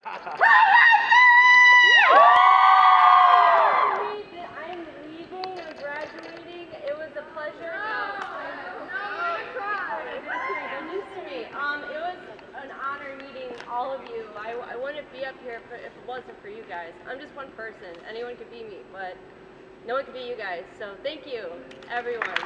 I'm leaving, I'm graduating. It was a pleasure. It was an honor meeting all of you. I wouldn't be up here if it wasn't for you guys. I'm just one person. Anyone could be me, but no one could be you guys. So thank you, everyone.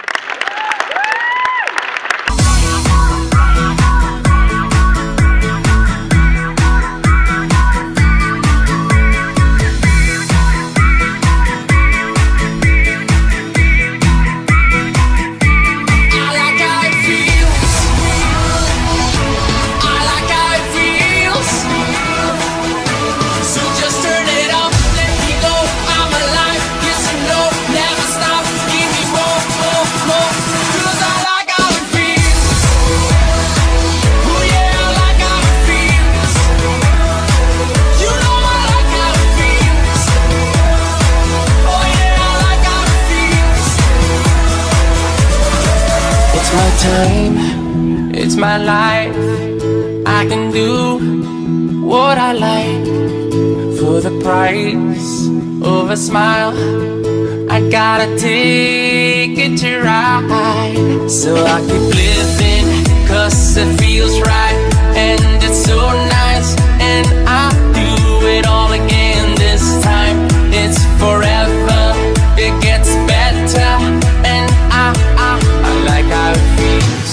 It's my time, it's my life. I can do what I like for the price of a smile. I got a ticket to ride, so I keep living, cause it feels right. And it's so nice, and I'll do it all again this time. It's forever, it gets better, and I like how it feels.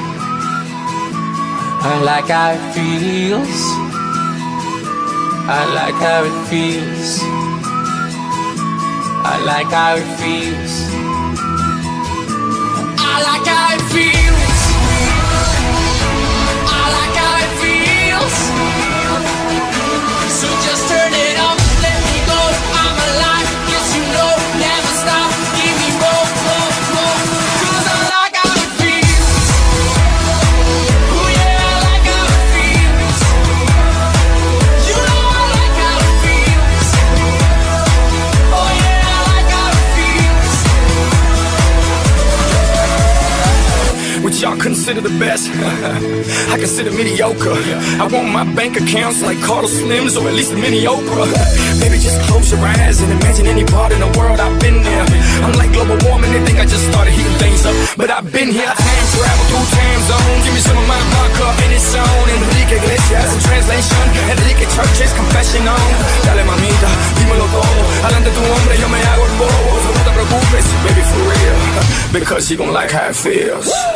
I like how it feels. I like how it feels. I like how it feels. I like how it feels. I like how it feels. So just turn it up, let me go. I'm alive, yes you know. Never stop, give me more. Cause I like how it feels. Oh yeah, I like how it feels. You know I like how it feels. Oh yeah, I like how it feels. Which y'all consider the best. I consider mediocre. I want my bank accounts like Carlos Slims, or at least a mini Oprah. Baby, just close your eyes and imagine any part in the world I've been there. I'm like global warming, they think I just started heating things up, but I've been here. Time travel through time zones. Give me some of my vodka in its own. Enrique Iglesias in translation, Enrique Church's confession on. Dale mamita, dímelo todo. Adelante tu hombre, yo me hago el bobo. So no te preocupes, baby, for real, because you gon' like how it feels.